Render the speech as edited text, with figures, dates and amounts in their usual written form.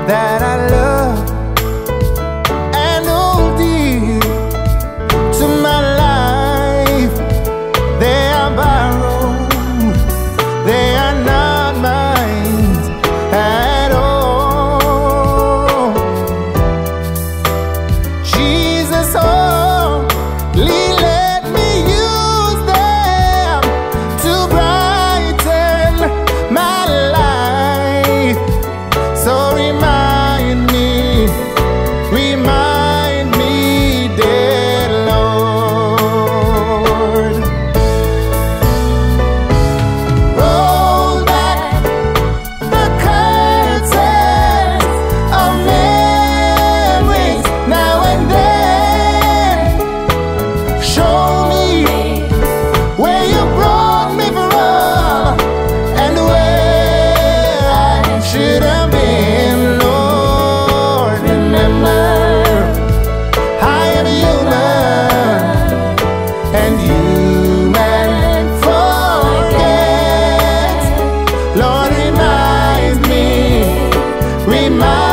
that I love and hold dear to my life. They are borrowed, they are not mine at all. Jesus only let me use them to brighten my life. So remind me, dear Lord. Roll back the curtains of memories now and then. Show me where you brought me from and where I should have been. Lord, remember, I am human and human forget. Lord, remind me,